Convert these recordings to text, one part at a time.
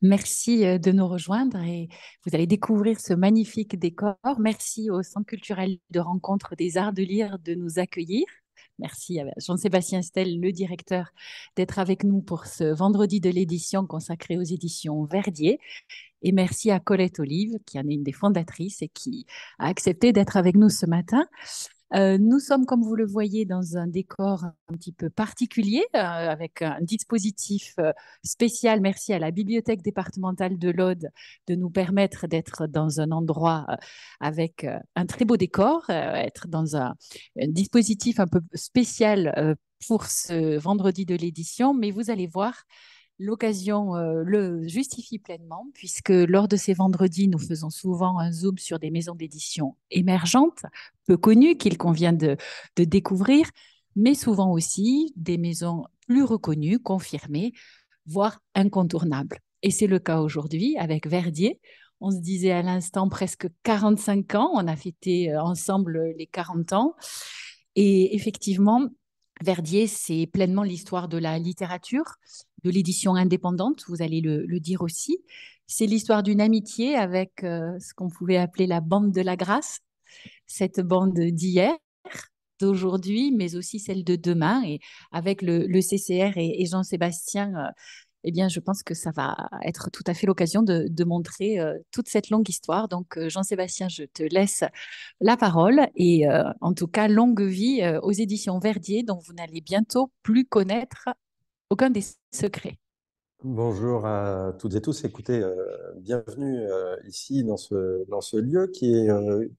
Merci de nous rejoindre et vous allez découvrir ce magnifique décor. Merci au Centre culturel de rencontre des arts de lire de nous accueillir. Merci à Jean-Sébastien Stel, le directeur, d'être avec nous pour ce vendredi de l'édition consacré aux éditions Verdier. Et merci à Colette Olive, qui en est une des fondatrices et qui a accepté d'être avec nous ce matin. Nous sommes, comme vous le voyez, dans un décor un petit peu particulier, avec un dispositif spécial. Merci à la Bibliothèque départementale de l'Aude de nous permettre d'être dans un endroit avec un très beau décor, être dans un dispositif un peu spécial pour ce vendredi de l'édition. Mais vous allez voir, l'occasion le justifie pleinement, puisque lors de ces vendredis, nous faisons souvent un zoom sur des maisons d'édition émergentes, peu connues, qu'il convient de découvrir, mais souvent aussi des maisons plus reconnues, confirmées, voire incontournables. Et c'est le cas aujourd'hui avec Verdier. On se disait à l'instant presque 45 ans, on a fêté ensemble les 40 ans. Et effectivement, Verdier, c'est pleinement l'histoire de la littérature, de l'édition indépendante, vous allez le dire aussi. C'est l'histoire d'une amitié avec ce qu'on pouvait appeler la bande de la grâce, cette bande d'hier, d'aujourd'hui, mais aussi celle de demain. Et avec le CCR et Jean-Sébastien, eh bien, je pense que ça va être tout à fait l'occasion de montrer toute cette longue histoire. Donc, Jean-Sébastien, je te laisse la parole et en tout cas, longue vie aux éditions Verdier, dont vous n'allez bientôt plus connaître aucun des secrets. Bonjour à toutes et tous. Écoutez, bienvenue ici dans ce lieu qui est,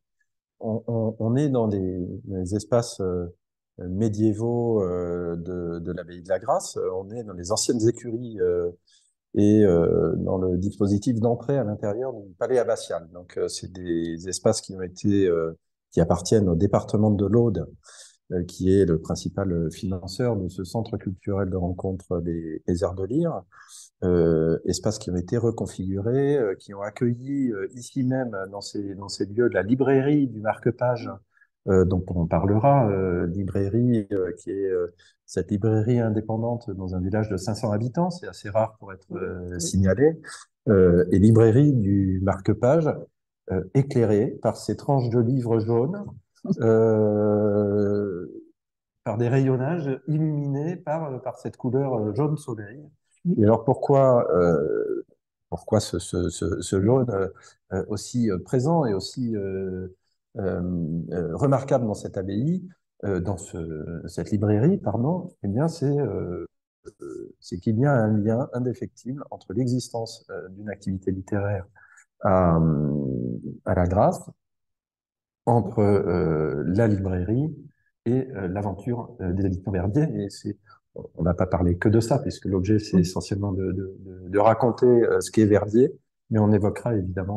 on est dans des espaces médiévaux de l'abbaye de la Grâce. On est dans les anciennes écuries et dans le dispositif d'entrée à l'intérieur du palais abbatial. Donc, c'est des espaces qui ont été, qui appartiennent au département de l'Aude, qui est le principal financeur de ce centre culturel de rencontre des arts de lire. Espaces qui ont été reconfigurés, qui ont accueilli ici même dans ces lieux de la librairie du marque-page, dont on parlera, librairie qui est cette librairie indépendante dans un village de 500 habitants, c'est assez rare pour être signalé, et librairie du marque-page éclairée par ces tranches de livres jaunes, euh, par des rayonnages illuminés par cette couleur jaune soleil. Et alors pourquoi ce jaune aussi présent et aussi remarquable dans cette abbaye, dans cette librairie, pardon, eh bien c'est qu'il y a un lien indéfectible entre l'existence d'une activité littéraire à, à la Grâce, entre la librairie et l'aventure des éditions Verdier. Et on va pas parler que de ça, puisque l'objet, c'est essentiellement de raconter ce qu'est Verdier, mais on évoquera évidemment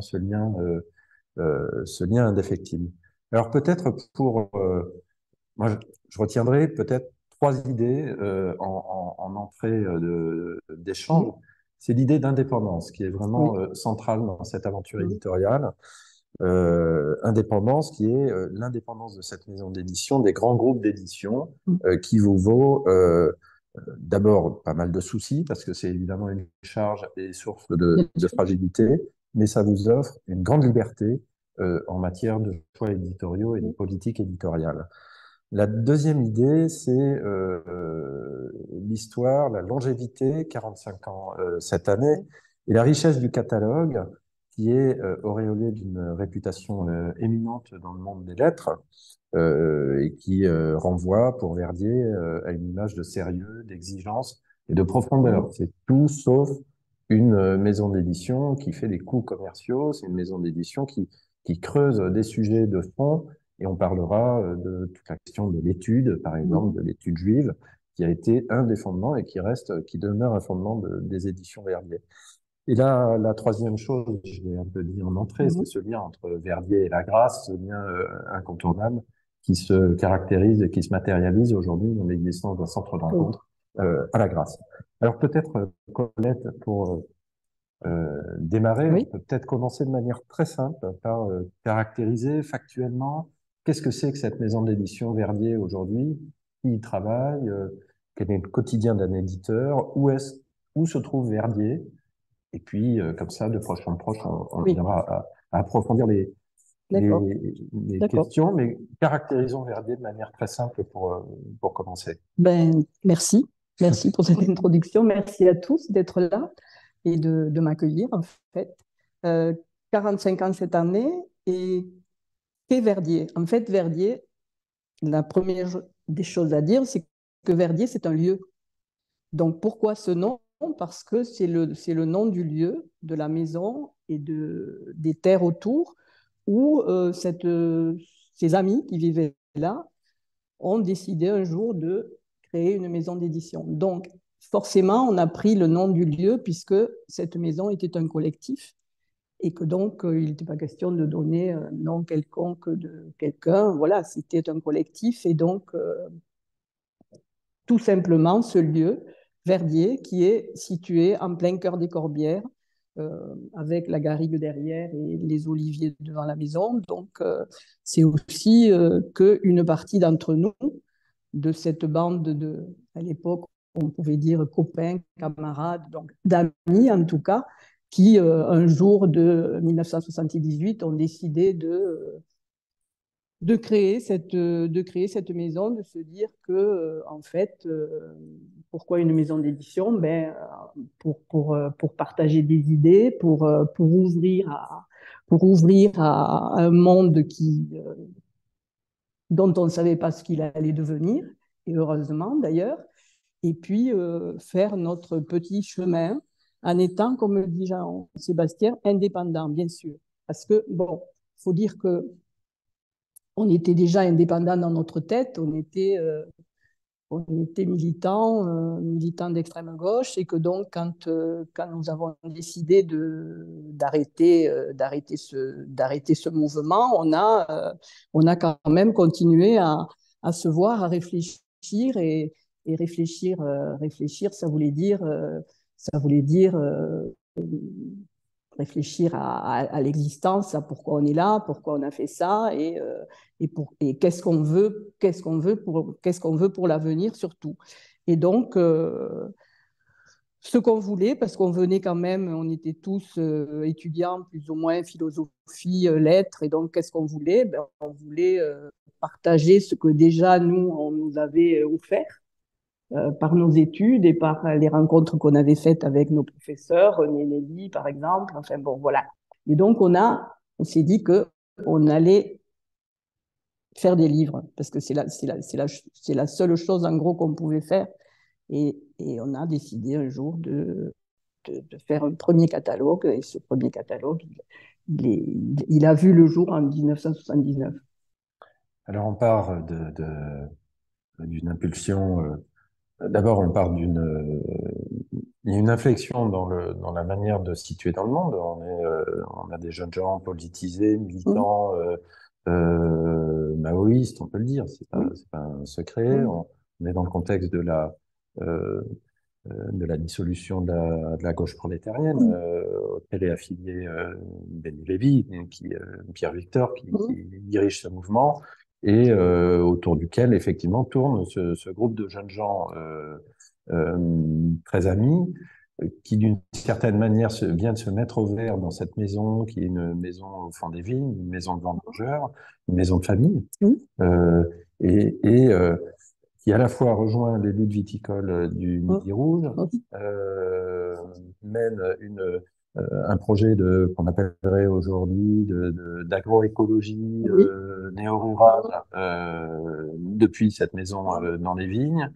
ce lien indéfectible. Alors peut-être moi, je retiendrai peut-être trois idées en entrée d'échange. C'est l'idée d'indépendance qui est vraiment centrale dans cette aventure éditoriale. Indépendance qui est l'indépendance de cette maison d'édition, des grands groupes d'édition, qui vous vaut d'abord pas mal de soucis, parce que c'est évidemment une charge et source de fragilité, mais ça vous offre une grande liberté en matière de choix éditoriaux et de politique éditoriale. La deuxième idée, c'est l'histoire, la longévité, 45 ans cette année, et la richesse du catalogue, qui est auréolé d'une réputation éminente dans le monde des lettres, et qui renvoie pour Verdier à une image de sérieux, d'exigence et de profondeur. C'est tout sauf une maison d'édition qui fait des coups commerciaux, c'est une maison d'édition qui creuse des sujets de fond, et on parlera de toute la question de l'étude, par exemple, de l'étude juive, qui a été un des fondements et qui demeure un fondement des éditions Verdier. Et là, la troisième chose, je l'ai un peu dit en entrée, c'est ce lien entre Verdier et la Grâce, ce lien incontournable qui se caractérise et qui se matérialise aujourd'hui dans l'existence d'un centre de rencontre à la Grâce. Alors peut-être, Colette, pour démarrer, on peut peut-être commencer de manière très simple par caractériser factuellement qu'est-ce que c'est que cette maison d'édition Verdier aujourd'hui, qui y travaille, quel est le quotidien d'un éditeur, où se trouve Verdier, Et puis, comme ça, de proche en proche, on Oui, viendra à approfondir d'accord, les d'accord. questions, mais caractérisons Verdier de manière très simple pour commencer. Ben, merci. Merci pour cette introduction. Merci à tous d'être là et de m'accueillir, en fait. Euh, 45 ans cette année. Et qu'est Verdier? En fait, Verdier, la première des choses à dire, c'est que Verdier, c'est un lieu. Donc, pourquoi ce nom? Parce que c'est le nom du lieu, de la maison et des terres autour où ces amis qui vivaient là ont décidé un jour de créer une maison d'édition. Donc, forcément, on a pris le nom du lieu puisque cette maison était un collectif et que donc, il n'était pas question de donner un nom quelconque de quelqu'un. Voilà, c'était un collectif et donc, tout simplement, ce lieu, Verdier, qui est situé en plein cœur des Corbières, avec la garrigue derrière et les oliviers devant la maison. Donc, c'est aussi qu'une partie d'entre nous, de cette bande à l'époque, on pouvait dire copains, camarades, donc d'amis en tout cas, qui un jour de 1978 ont décidé de créer cette maison, de se dire que, en fait, pourquoi une maison d'édition? Ben, pour partager des idées, pour ouvrir à un monde dont on ne savait pas ce qu'il allait devenir, et heureusement d'ailleurs, et puis faire notre petit chemin en étant, comme dit Jean-Sébastien, indépendant, bien sûr. Parce que, bon, il faut dire que on était déjà indépendant dans notre tête, on était militants d'extrême gauche, et que donc, quand nous avons décidé d'arrêter ce mouvement, on a quand même continué à se voir, à réfléchir, et réfléchir, ça voulait dire réfléchir à l'existence, à pourquoi on est là, pourquoi on a fait ça, et qu'est-ce qu'on veut, qu'est-ce qu'on veut pour l'avenir surtout. Et donc, ce qu'on voulait, parce qu'on venait quand même, on était tous étudiants, plus ou moins philosophie, lettres, et donc qu'est-ce qu'on voulait? Ben, on voulait partager ce que déjà nous, on nous avait offert par nos études et par les rencontres qu'on avait faites avec nos professeurs, René Nelly par exemple. Enfin bon, voilà. Et donc on s'est dit que on allait faire des livres parce que c'est la seule chose en gros qu'on pouvait faire. Et on a décidé un jour de faire un premier catalogue. Et ce premier catalogue, il a vu le jour en 1979. Alors, on part d'une impulsion. D'abord, on part il y a une inflexion dans la manière de se situer dans le monde. On a des jeunes gens politisés, Mmh, militants, maoïstes, on peut le dire. oui, C'est pas un secret. mmh, On est dans le contexte euh, de la dissolution de la gauche prolétarienne, mmh, auquel est affilié Benny Lévy, Pierre Victor, mmh, qui dirige ce mouvement, et autour duquel, effectivement, tourne ce groupe de jeunes gens euh, très amis, qui, d'une certaine manière, vient de se mettre au vert dans cette maison, qui est une maison au fond des vignes, une maison de vendangeurs, une maison de famille, oui, euh, et qui à la fois rejoint les luttes viticoles du mmh, Midi Rouge, mmh, euh, mène un projet qu'on appellerait aujourd'hui d'agroécologie oui, néo-rurale depuis cette maison dans les vignes,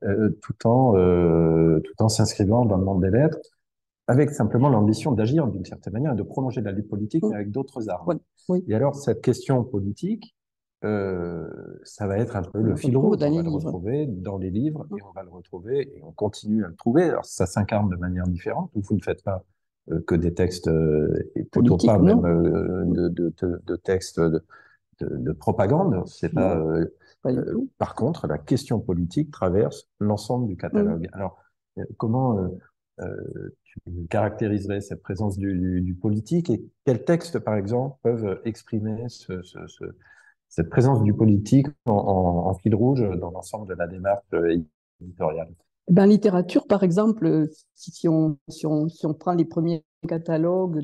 tout en s'inscrivant dans le monde des lettres, avec simplement l'ambition d'agir d'une certaine manière et de prolonger la lutte politique, mmh, mais avec d'autres armes. voilà, oui. Et alors, cette question politique, ça va être un peu On le le fil retrouve rouge. dans On les va le livres. retrouver dans les livres Mmh. et on va le retrouver et on continue à le trouver. Alors, ça s'incarne de manière différente. Vous ne faites pas que des textes, et plutôt pas Politique, même non, de textes de propagande. C'est pas. non, pas du tout. Par contre, la question politique traverse l'ensemble du Mmh. catalogue. Alors, comment tu caractériserais cette présence du politique et quels textes, par exemple, peuvent exprimer cette présence du politique en fil rouge dans l'ensemble de la démarche éditoriale? Ben, littérature, par exemple, si on prend les premiers catalogue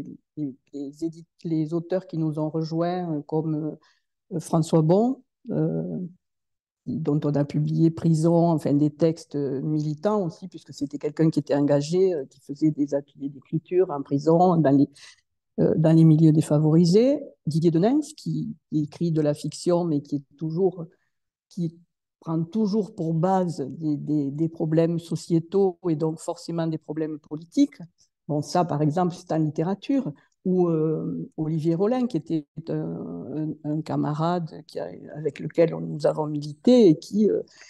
les auteurs qui nous ont rejoints, comme François Bon, dont on a publié Prison, enfin des textes militants aussi, puisque c'était quelqu'un qui était engagé, qui faisait des ateliers d'écriture en prison, dans les milieux défavorisés. Didier Denens, qui écrit de la fiction, mais qui prend toujours pour base des problèmes sociétaux et donc forcément des problèmes politiques. Bon, ça, par exemple, c'est en littérature. Ou Olivier Rollin, qui était un camarade avec lequel nous avons milité et qui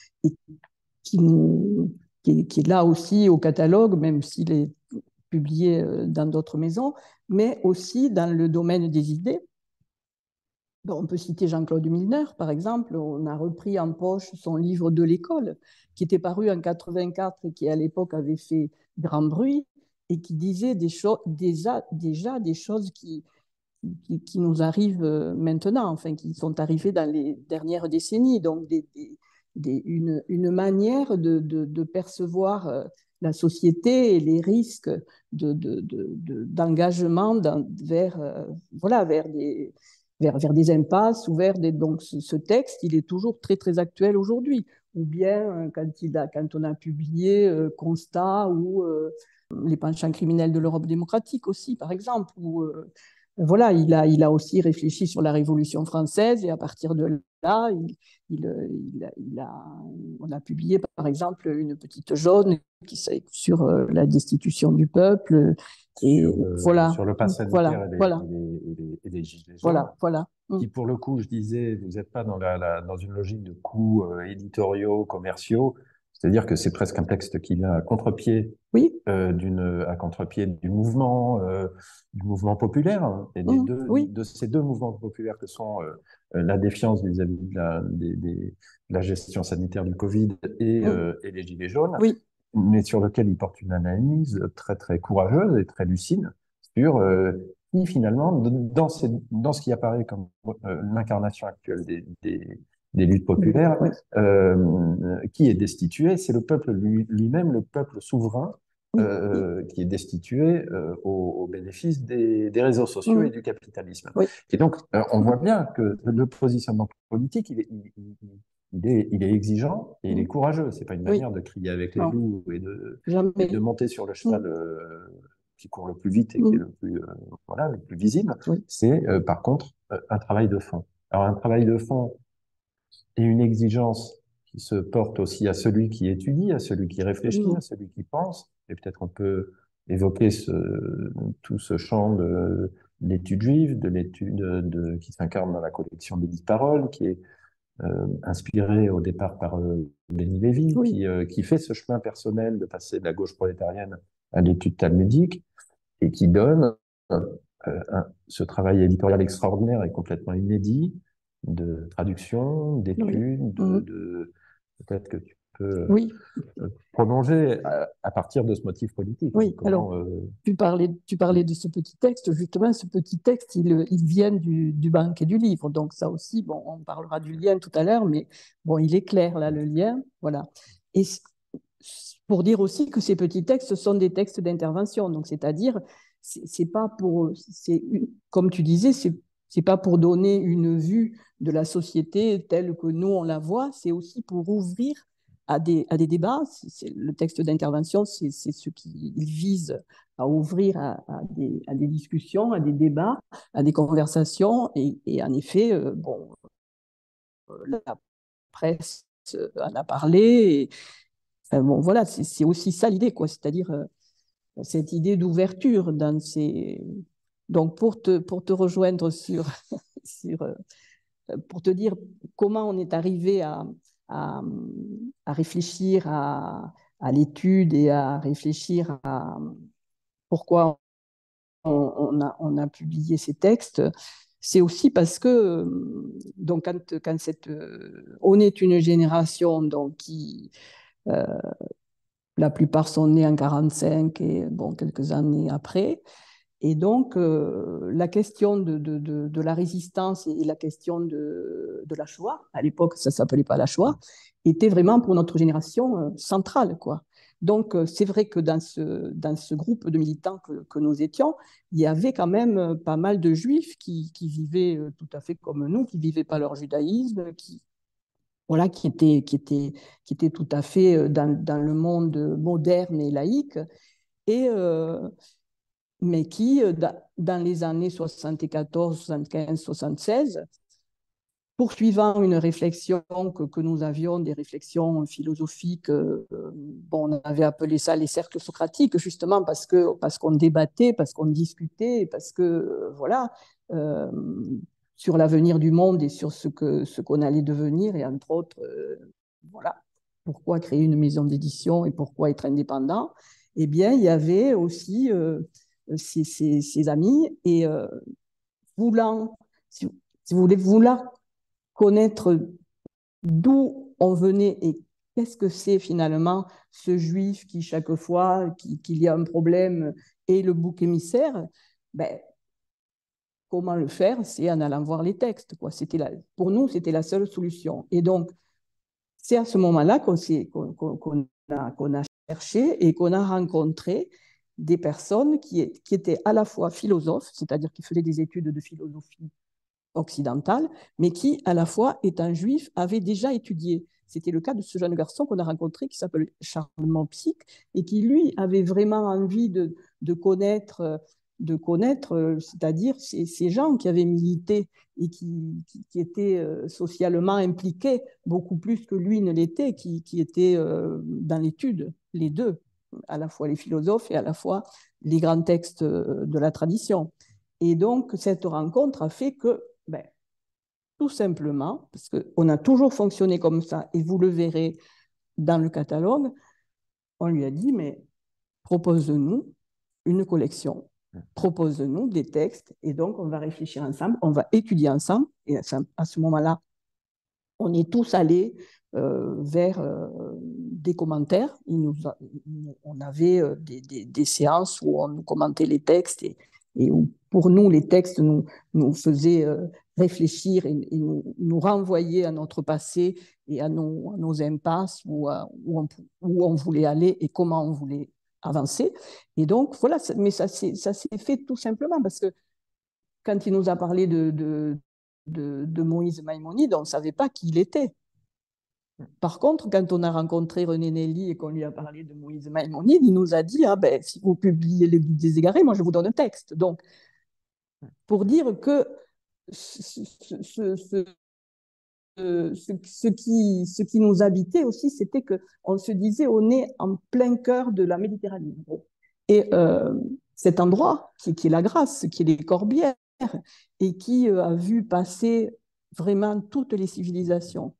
est là aussi au catalogue, même s'il est publié dans d'autres maisons, mais aussi dans le domaine des idées. On peut citer Jean-Claude Milner, par exemple. On a repris en poche son livre de l'école, qui était paru en 84 et qui, à l'époque, avait fait grand bruit et qui disait déjà des choses qui nous arrivent maintenant, enfin, qui sont arrivées dans les dernières décennies. Donc, une manière de percevoir la société et les risques d'engagement vers des impasses ou donc ce texte, il est toujours très, très actuel aujourd'hui. Ou bien quand on a publié Constat ou les penchants criminels de l'Europe démocratique aussi, par exemple, où voilà, il a aussi réfléchi sur la Révolution française et à partir de là, on a publié par exemple Une petite jaune sur la destitution du peuple et sur le pass sanitaire et les gilets jaunes. Voilà. Qui, pour le coup, je disais, vous n'êtes pas dans une logique de coûts éditoriaux, commerciaux. C'est-à-dire que c'est presque un texte qui vient à contre-pied du mouvement populaire, hein, et de ces deux mouvements populaires que sont la défiance vis-à-vis de la gestion sanitaire du Covid et les Gilets jaunes, mais sur lequel il porte une analyse très, très courageuse et très lucide sur qui, finalement, dans ce qui apparaît comme l'incarnation actuelle des luttes populaires, qui est destitué, c'est le peuple lui-même, le peuple souverain, qui est destitué au bénéfice des réseaux sociaux et du capitalisme. Et donc, on voit bien que le positionnement politique, il est exigeant et il est courageux. C'est pas une manière de crier avec les loups et de monter sur le cheval qui court le plus vite et qui est le plus visible. C'est par contre un travail de fond. Alors un travail de fond et une exigence qui se porte aussi à celui qui étudie, à celui qui réfléchit, à celui qui pense. Et peut-être on peut évoquer tout ce champ de l'étude juive, de l'étude qui s'incarne dans la collection des 10 paroles, qui est inspiré au départ par Benny Lévy, qui fait ce chemin personnel de passer de la gauche prolétarienne à l'étude talmudique et qui donne ce travail éditorial extraordinaire et complètement inédit de traduction, d'études, peut-être que tu peux prolonger à partir de ce motif politique. Oui, alors tu parlais de ce petit texte. Justement, ce petit texte, il vient du banquet du livre. Donc ça aussi, bon, on parlera du lien tout à l'heure, mais bon, il est clair là, le lien. Voilà. Et pour dire aussi que ces petits textes sont des textes d'intervention. Donc c'est-à-dire, c'est pas comme tu disais, c'est pas pour donner une vue de la société telle que nous on la voit, c'est aussi pour ouvrir à des débats. Le texte d'intervention, c'est ce qui vise à ouvrir à des discussions, à des débats, à des conversations. Et en effet, la presse en a parlé. Enfin, bon, voilà, c'est aussi ça l'idée, quoi. C'est-à-dire cette idée d'ouverture dans ces... Donc, pour te rejoindre pour te dire comment on est arrivé à réfléchir à l'étude et à réfléchir à pourquoi on a publié ces textes, c'est aussi parce que donc quand on est une génération donc qui la plupart sont nés en 45 et bon quelques années après. Et donc, la question de la résistance et la question de la Shoah, à l'époque, ça ne s'appelait pas la Shoah, était vraiment pour notre génération centrale, quoi. Donc, c'est vrai que dans ce groupe de militants que nous étions, il y avait quand même pas mal de juifs qui vivaient tout à fait comme nous, qui ne vivaient pas leur judaïsme, voilà, qui étaient tout à fait dans le monde moderne et laïque, et, mais qui, dans les années 74, 75, 76, poursuivant une réflexion que nous avions, des réflexions philosophiques, bon, on avait appelé ça les cercles socratiques, justement parce qu'on débattait, parce qu'on discutait, parce que, voilà, euh, sur l'avenir du monde et sur ce qu'on allait devenir, et entre autres, voilà, pourquoi créer une maison d'édition et pourquoi être indépendant, eh bien, il y avait aussi ces amis, et voulant, si vous voulez, vouloir connaître d'où on venait et qu'est-ce que c'est finalement ce juif qui, chaque fois qu'il y a un problème, est le bouc émissaire, ben, comment le faire? C'est en allant voir les textes, quoi. Pour nous, c'était la seule solution. Et donc, c'est à ce moment-là qu'on a cherché et qu'on a rencontré des personnes qui étaient à la fois philosophes, c'est-à-dire qui faisaient des études de philosophie occidentale, mais qui, à la fois, étant juif, avait déjà étudié. C'était le cas de ce jeune garçon qu'on a rencontré qui s'appelle Charles Mampsic et qui, lui, avait vraiment envie de connaître, c'est-à-dire ces gens qui avaient milité et qui étaient socialement impliqués beaucoup plus que lui ne l'était, qui étaient dans l'étude, les deux, à la fois les philosophes et à la fois les grands textes de la tradition. Et donc, cette rencontre a fait que, ben, tout simplement, parce qu'on a toujours fonctionné comme ça, et vous le verrez dans le catalogue, on lui a dit, mais propose-nous une collection, propose-nous des textes, et donc on va réfléchir ensemble, on va étudier ensemble, et à ce moment-là, on est tous allés vers des commentaires. On avait des séances où on nous commentait les textes et où, pour nous, les textes nous faisaient réfléchir et nous renvoyer à notre passé et à nos impasses, où on voulait aller et comment on voulait avancer. Et donc, voilà, mais ça s'est fait tout simplement parce que quand il nous a parlé de Moïse Maïmonide, on ne savait pas qui il était. Par contre, quand on a rencontré René Nelly et qu'on lui a parlé de Moïse Maïmonide, il nous a dit, ah ben, si vous publiez le Guide des égarés, moi je vous donne un texte. Donc, pour dire que ce qui nous habitait aussi, c'était qu'on se disait, on est en plein cœur de la Méditerranée. Et cet endroit, qui est la Grâce, qui est les Corbières, et qui a vu passer vraiment toutes les civilisations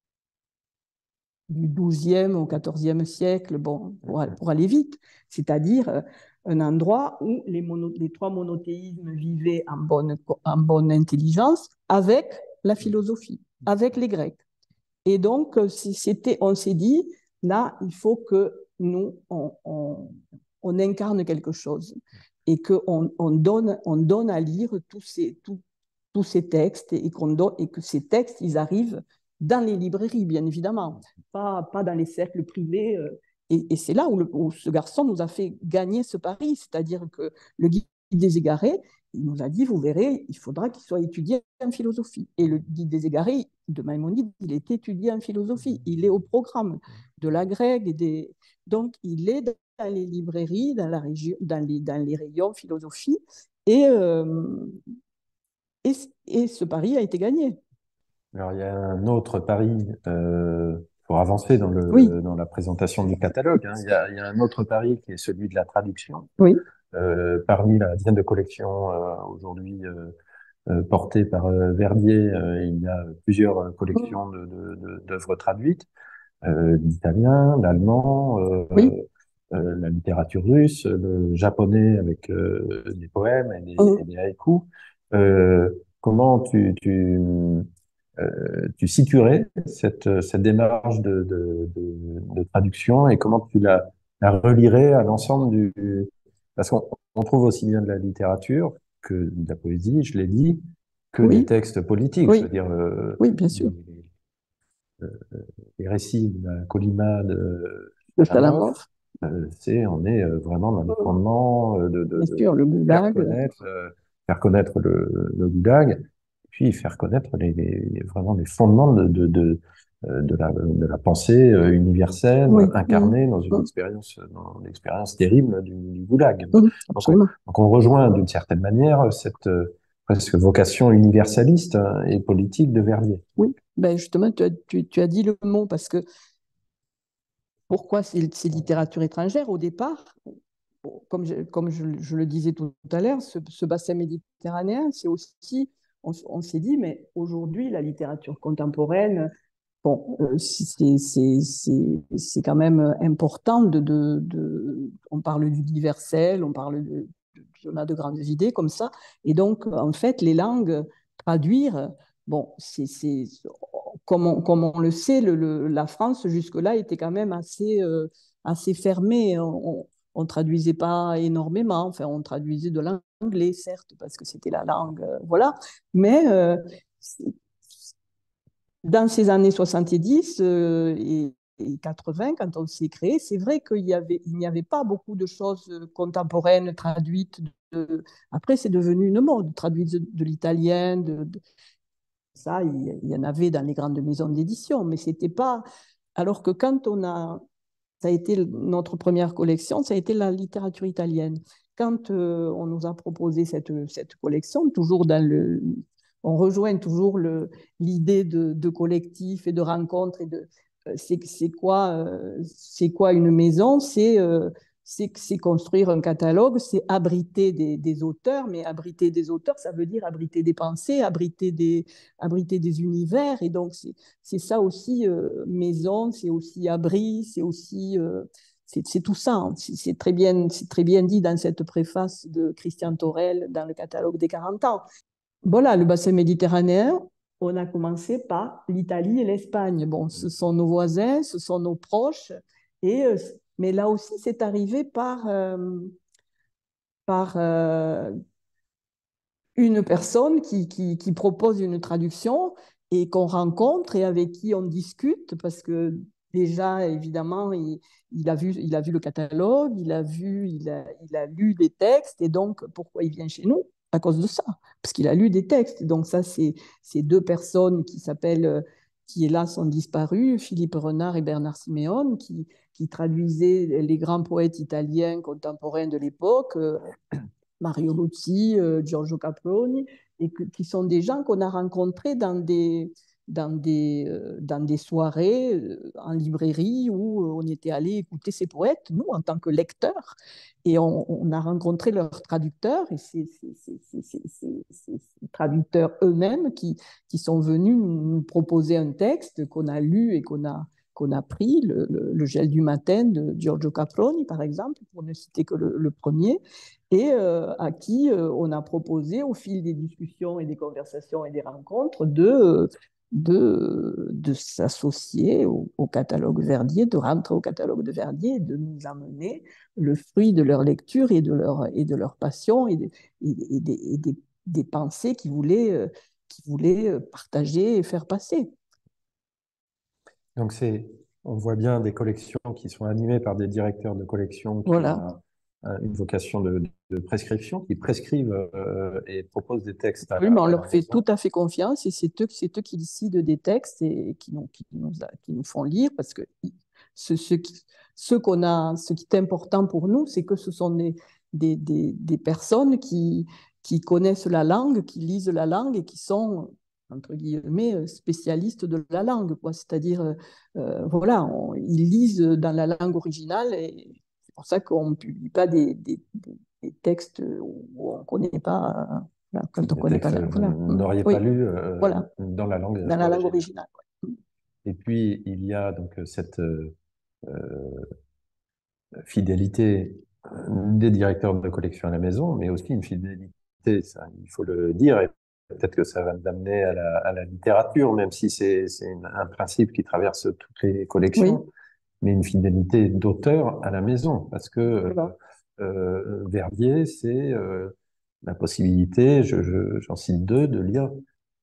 du XIIe au XIVe siècle, bon, pour aller vite, c'est-à-dire un endroit où les trois monothéismes vivaient en bonne intelligence avec la philosophie, avec les Grecs. Et donc, on s'est dit, là, il faut que nous, on incarne quelque chose et qu'on donne à lire tous ces textes et que ces textes, ils arrivent dans les librairies, bien évidemment, pas dans les cercles privés. Et c'est là où ce garçon nous a fait gagner ce pari, c'est-à-dire que le guide des égarés, il nous a dit, vous verrez, il faudra qu'il soit étudié en philosophie. Et le guide des égarés de Maïmonide, il est étudié en philosophie, il est au programme de la grecque. Donc, il est dans les librairies, dans les rayons philosophie, et, et ce pari a été gagné. Alors, il y a un autre pari pour avancer Oui, dans la présentation du catalogue. Hein. Il y a un autre pari qui est celui de la traduction. oui, Parmi la dizaine de collections aujourd'hui portées par Verdier, il y a plusieurs collections d'œuvres traduites, d'italien, d'allemand, oui. la littérature russe, le japonais avec des poèmes et des haïkus. Comment tu situerais cette démarche de traduction et comment tu la relierais à l'ensemble Parce qu'on trouve aussi bien de la littérature que de la poésie, je l'ai dit, que des Oui, textes politiques. Je oui, veux dire, oui, bien sûr. les, les récits de la Colima de De Salamov, Salamov. on est vraiment dans les fondements Bien sûr, le faire goulag. connaître, le goulag, puis faire connaître vraiment les fondements de la pensée universelle Oui, incarnée mm, dans l'expérience terrible du goulag. Donc absolument. on rejoint d'une certaine manière cette presque vocation universaliste et politique de Verdier. Oui, ben justement, tu as dit le mot parce que pourquoi c'est littérature étrangère au départ? Bon, comme je le disais tout à l'heure, ce bassin méditerranéen, c'est aussi, on s'est dit, mais aujourd'hui, la littérature contemporaine, bon, c'est quand même important on parle du universel, on a de grandes idées comme ça, et donc, en fait, les langues, traduire, bon, comme on le sait, la France, jusque-là, était quand même assez fermée. On traduisait pas énormément. Enfin, on traduisait de l'anglais, certes, parce que c'était la langue, voilà. Mais dans ces années 70 et 80, quand on s'est créé, c'est vrai il n'y avait pas beaucoup de choses contemporaines traduites. Après, c'est devenu une mode, traduite de l'italien, ça, il y en avait dans les grandes maisons d'édition, mais c'était pas. Alors que ça a été notre première collection, ça a été la littérature italienne. Quand on nous a proposé cette collection, on rejoint toujours l'idée de collectif et de rencontre c'est quoi une maison? C'est construire un catalogue, c'est abriter des auteurs, mais abriter des auteurs, ça veut dire abriter des pensées, abriter des univers, et donc c'est ça aussi, maison, c'est aussi abri, c'est tout ça, hein. C'est très bien dit dans cette préface de Christian Torel dans le catalogue des 40 ans. Voilà, le bassin méditerranéen, on a commencé par l'Italie et l'Espagne. Bon, ce sont nos voisins, ce sont nos proches, et, mais là aussi, c'est arrivé par une personne qui propose une traduction et qu'on rencontre et avec qui on discute parce que déjà, évidemment, il a vu le catalogue, il a lu des textes et donc pourquoi il vient chez nous? À cause de ça, parce qu'il a lu des textes. Donc ça, c'est deux personnes qui hélas sont disparues, Philippe Renard et Bernard Siméon, qui traduisaient les grands poètes italiens contemporains de l'époque, Mario Luzzi, Giorgio Caproni, qui sont des gens qu'on a rencontrés dans des soirées en librairie où on était allé écouter ces poètes, nous, en tant que lecteurs, et on a rencontré leurs traducteurs, et ces traducteurs eux-mêmes qui sont venus nous proposer un texte qu'on a lu et qu'on a pris, le gel du matin de Giorgio Caproni, par exemple, pour ne citer que le premier, et à qui on a proposé, au fil des discussions et des conversations et des rencontres, de s'associer au catalogue Verdier, de rentrer au catalogue de Verdier et de nous amener le fruit de leur lecture et de leur passion des pensées qu'ils voulaient partager et faire passer. Donc on voit bien des collections qui sont animées par des directeurs de collection qui Voilà. ont une vocation de prescription, qui prescrivent et proposent des textes Oui, mais on à leur la fait tout maison. à fait confiance et c'est eux qui décident des textes et qui nous font lire parce que ce, ce qui, ce qui est important pour nous, c'est que ce sont des personnes qui connaissent la langue, qui lisent la langue et qui sont, entre guillemets, spécialistes de la langue, quoi. C'est-à-dire, voilà, ils lisent dans la langue originale et c'est pour ça qu'on ne publie pas des textes où on ne connaît pas. Quand on Des connaît pas textes que la. vous Voilà. n'auriez pas Oui, lus voilà, dans la langue dans la langue originale. originale. Et puis, il y a donc cette fidélité des directeurs de collection à la maison, mais aussi une fidélité, ça, il faut le dire, et peut-être que ça va nous amener à la littérature, même si c'est un principe qui traverse toutes les Oui, collections, mais une fidélité d'auteur à la maison, parce que voilà. Verdier, c'est la possibilité, j'en cite deux, de lire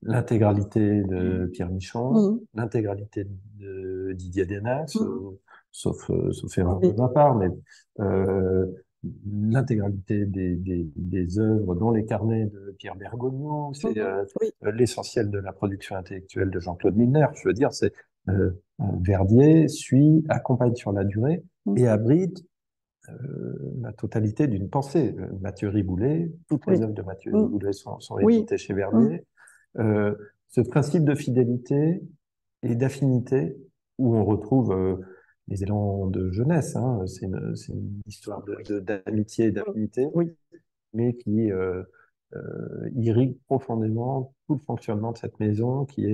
l'intégralité de Pierre Michon, Mhm. l'intégralité de Didier Denas, Mhm. sauf erreur de ma part, mais l'intégralité des œuvres, dont les carnets de Pierre Bergogneau, c'est Oui. l'essentiel de la production intellectuelle de Jean-Claude Milner. Je veux dire, c'est Verdier suit, accompagne sur la durée et abrite la totalité d'une pensée. Mathieu Riboulet, toutes les œuvres de Mathieu Riboulet sont éditées chez Verdier. Ce principe de fidélité et d'affinité où on retrouve les élans de jeunesse, hein, c'est une histoire d'amitié et d'affinité, mais qui irrigue profondément tout le fonctionnement de cette maison qui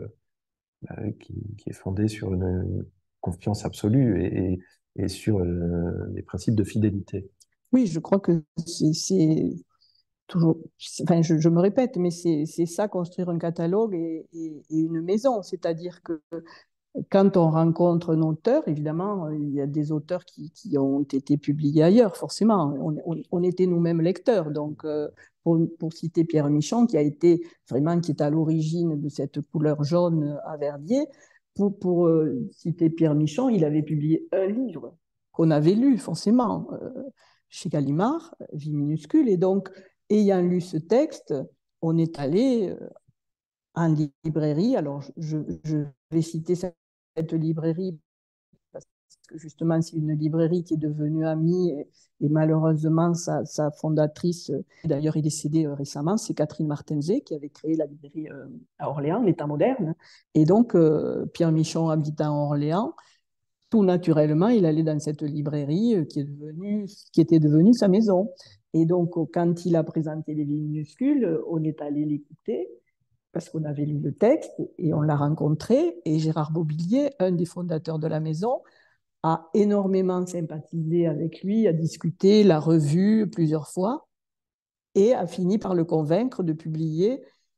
est fondée sur une confiance absolue et sur les principes de fidélité. Oui, je crois que c'est toujours, enfin, je me répète, mais c'est ça, construire un catalogue et une maison. C'est-à-dire que quand on rencontre un auteur, évidemment, il y a des auteurs qui ont été publiés ailleurs, forcément. On était nous-mêmes lecteurs. Donc, pour citer Pierre Michon, qui est à l'origine de cette couleur jaune à Verdier, pour citer Pierre Michon, il avait publié un livre qu'on avait lu, forcément, chez Gallimard, Vie minuscule. Et donc, ayant lu ce texte, on est allé en librairie. Alors, je vais citer cette librairie parce que justement, c'est une librairie qui est devenue amie et malheureusement, sa fondatrice, d'ailleurs, est décédée récemment, c'est Catherine Martenzé qui avait créé la librairie à Orléans, l'État moderne. Et donc, Pierre Michon habitant à Orléans, tout naturellement, il allait dans cette librairie qui était devenue sa maison. Et donc, quand il a présenté Les Vies minuscules, on est allé l'écouter parce qu'on avait lu le texte et on l'a rencontré. Et Gérard Bobillier, un des fondateurs de la maison, a énormément sympathisé avec lui, a discuté, l'a revu plusieurs fois et a fini par le convaincre de publier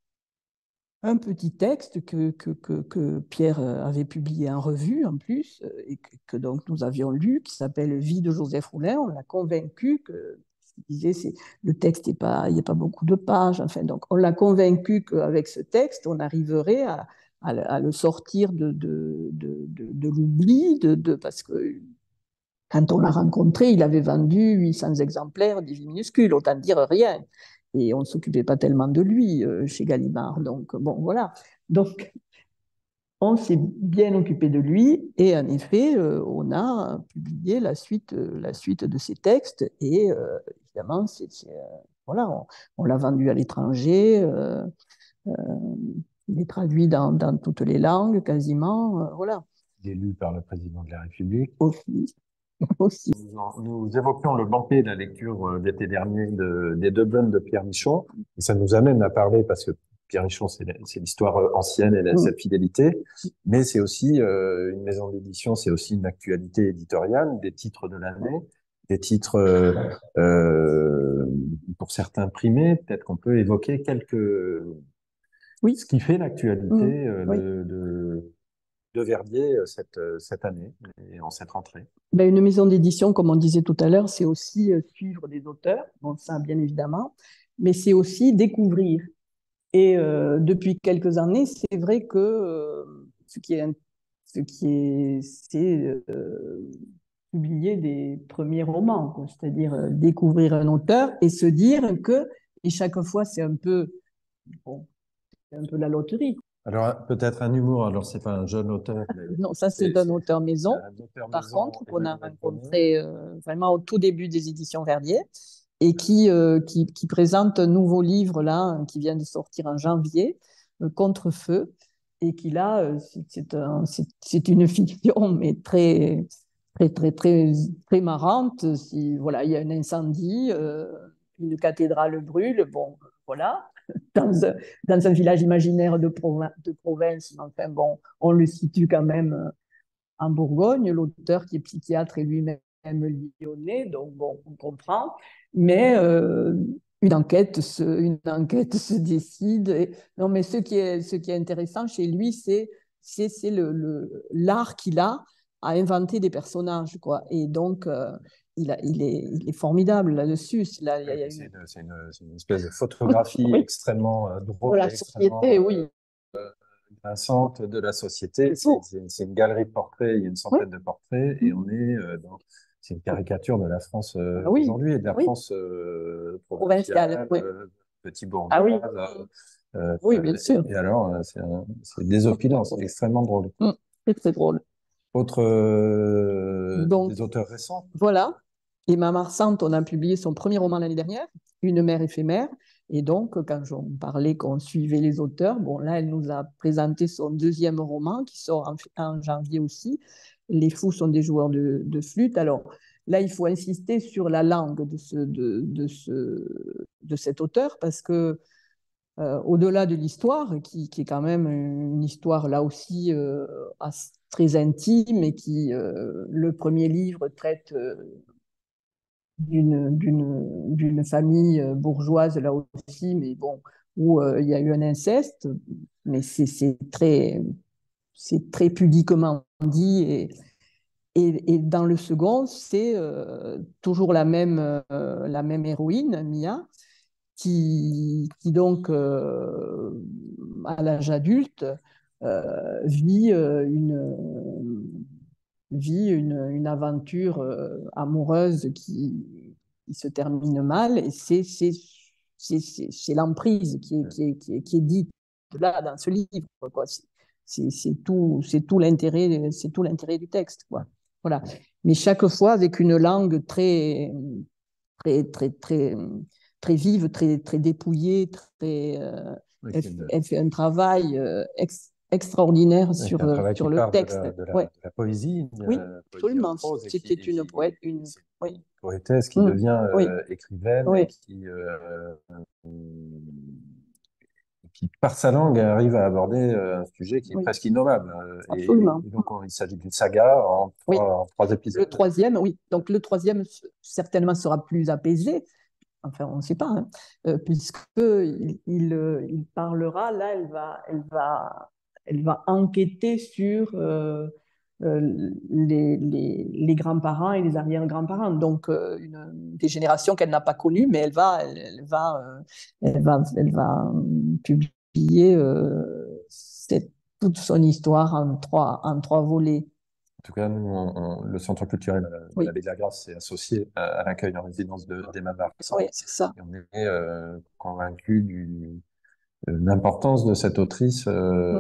un petit texte que Pierre avait publié en revue en plus et que donc nous avions lu, qui s'appelle Vie de Joseph Roulin. On l'a convaincu que le texte il n'y a pas beaucoup de pages. Enfin, donc on l'a convaincu qu'avec ce texte, on arriverait à le sortir de l'oubli, parce que quand on l'a rencontré, il avait vendu 800 exemplaires des Vies minuscules, autant dire rien. Et on ne s'occupait pas tellement de lui chez Gallimard. Donc, bon, voilà. Donc, on s'est bien occupé de lui et en effet, on a publié la suite de ces textes et évidemment, voilà, on l'a vendu à l'étranger, il est traduit dans toutes les langues quasiment, voilà. Il est lu par le président de la République. Aussi. Aussi. Nous évoquions le banquet de la lecture d'été dernier des deux blondes de Pierre Michon, et ça nous amène à parler, parce que Pierre Michon, c'est l'histoire ancienne et cette fidélité, mais c'est aussi une maison d'édition, c'est aussi une actualité éditoriale, des titres de l'année, des titres pour certains primés. Peut-être qu'on peut évoquer ce qui fait l'actualité de Verdier cette année et en cette rentrée. Ben, une maison d'édition, comme on disait tout à l'heure, c'est aussi suivre des auteurs, bon, ça bien évidemment, mais c'est aussi découvrir. Et depuis quelques années, c'est vrai que c'est publier des premiers romans, c'est-à-dire découvrir un auteur et se dire que, et chaque fois c'est un peu la loterie. Alors, peut-être un humour, alors c'est pas un jeune auteur. Non, ça c'est un auteur maison, par contre, qu'on a rencontré vraiment au tout début des éditions Verdier et qui présente un nouveau livre là, qui vient de sortir en janvier, Contre-feu, et qui là, c'est une fiction, mais très, très, très, très, très marrante. Voilà, il y a un incendie, une cathédrale brûle, bon, voilà. Dans un village imaginaire de province, mais enfin bon, on le situe quand même en Bourgogne, l'auteur qui est psychiatre et lui-même lyonnais, donc bon, on comprend, mais une enquête se décide. Non, mais ce qui est intéressant chez lui, c'est l'art qu'il a à inventer des personnages, quoi. Et donc, il est formidable là-dessus. C'est une espèce de photographie extrêmement drôle. La société, oui. centre de la société. C'est une galerie de portraits, il y a une centaine de portraits, et on est c'est une caricature de la France aujourd'hui, et de la France provinciale, petit bourgeoise. Oui, bien sûr. Et alors, c'est désopilant, c'est extrêmement drôle. C'est très drôle. Autre Donc, des auteurs récents. Voilà. Emma Marsantes, on a publié son premier roman l'année dernière, Une mère éphémère. Et donc, quand on parlait qu'on suivait les auteurs, bon, là, elle nous a présenté son deuxième roman qui sort en janvier aussi. Les fous sont des joueurs de flûte. Alors là, il faut insister sur la langue de cet auteur parce que au-delà de l'histoire, qui est quand même une histoire là aussi très intime et qui, le premier livre traite d'une famille bourgeoise là aussi, mais bon, où il y a eu un inceste, mais c'est très pudiquement dit. Et dans le second, c'est toujours la même héroïne, Mia, qui donc, à l'âge adulte, vit une aventure amoureuse qui se termine mal. Et c'est l'emprise qui est dite là dans ce livre, quoi. C'est tout l'intérêt du texte, quoi. Voilà. Mais chaque fois avec une langue très, très, très, très, très vive, très, très dépouillée, elle fait un travail extraordinaire sur le texte. De la poésie, oui, poésie absolument. C'était une poète, oui. Poétesse qui devient écrivaine et qui, par sa langue, arrive à aborder un sujet qui est presque innommable. Absolument. Et donc, il s'agit d'une saga en trois épisodes. Le troisième, oui. Donc, le troisième, certainement, sera plus apaisé. Enfin, on ne sait pas, hein, puisqu'il parlera, là, elle va enquêter sur les grands-parents et les arrière-grands-parents. Donc, des générations qu'elle n'a pas connues, mais elle va publier toute son histoire en trois volets. En tout cas, nous, le Centre culturel de la Baie de la Grâce est associé à l'accueil en résidence d'Emma Marsantes. Oui, c'est ça. Et on est convaincus de l'importance de cette autrice dans